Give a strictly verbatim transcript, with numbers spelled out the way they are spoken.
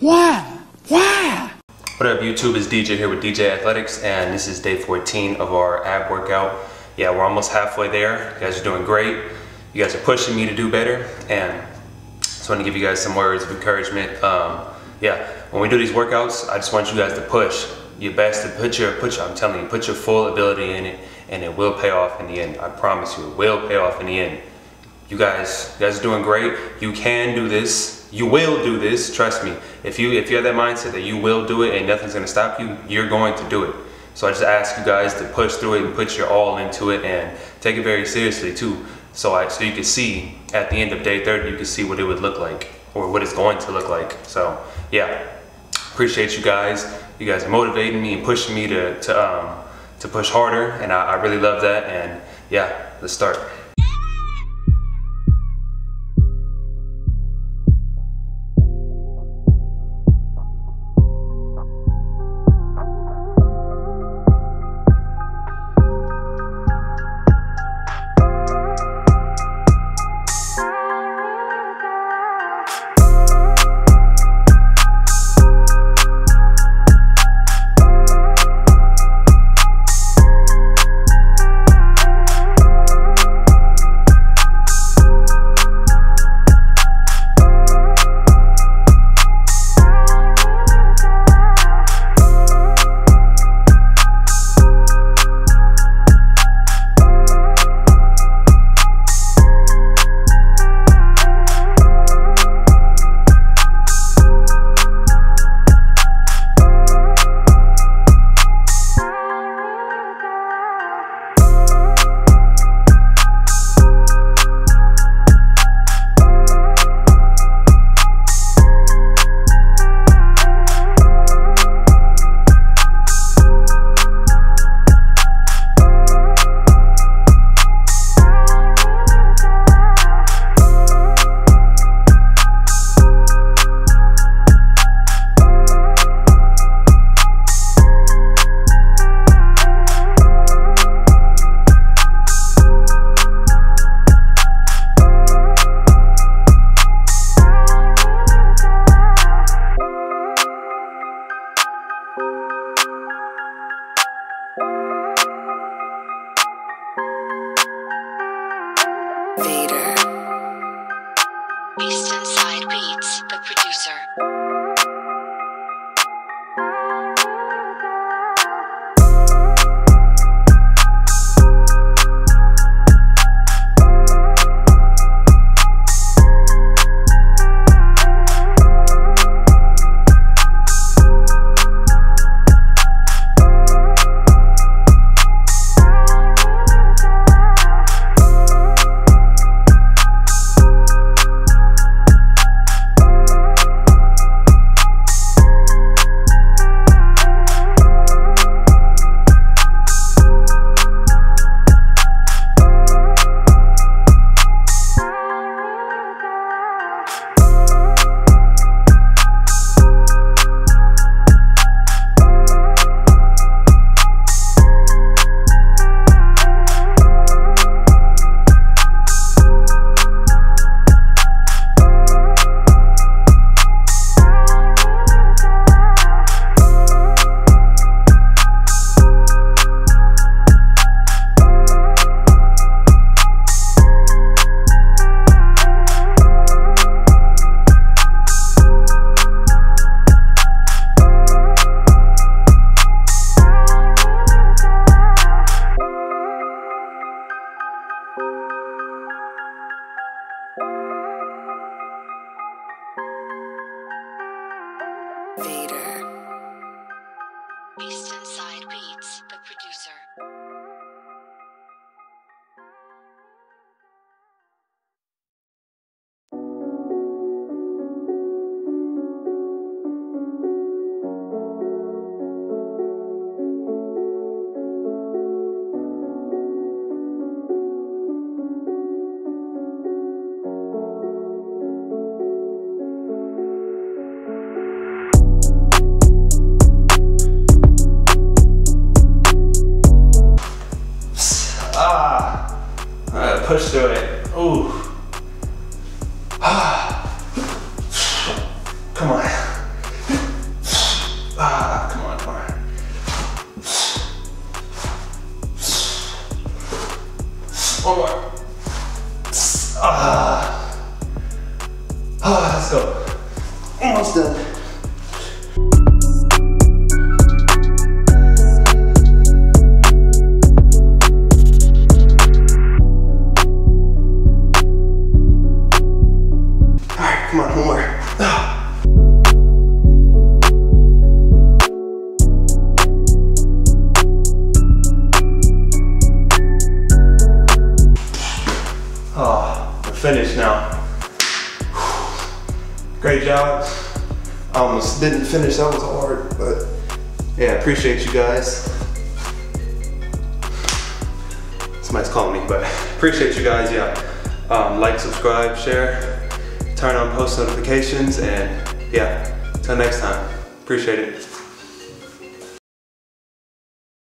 Why? Why? What up YouTube, it's D J here with D J Athletics, and this is day fourteen of our ab workout. Yeah, we're almost halfway there. You guys are doing great. You guys are pushing me to do better, and just want to give you guys some words of encouragement. Um, yeah, when we do these workouts, I just want you guys to push your best, to put your, put your, I'm telling you, put your full ability in it, and it will pay off in the end. I promise you, it will pay off in the end. You guys, you guys are doing great. You can do this. You will do this. Trust me. If you if you have that mindset that you will do it and nothing's gonna stop you, you're going to do it. So I just ask you guys to push through it and put your all into it and take it very seriously too. So I so you can see at the end of day thirty, you can see what it would look like or what it's going to look like. So yeah, appreciate you guys. You guys are motivating me and pushing me to to um to push harder, and I, I really love that. And yeah, let's start. Vader. Eastern Side Beats, the producer. Vader. Eastern Side Beats, the producer. Push through it. Ooh. Come on. One more. Ah. Ah, let's go. Almost done. Alright, come on, one more. Ah. Oh, we're finished now. Great job. I almost didn't finish, that was hard, but yeah, appreciate you guys. Somebody's calling me, but appreciate you guys, yeah. Um, like, subscribe, share, turn on post notifications, and yeah, till next time. Appreciate it.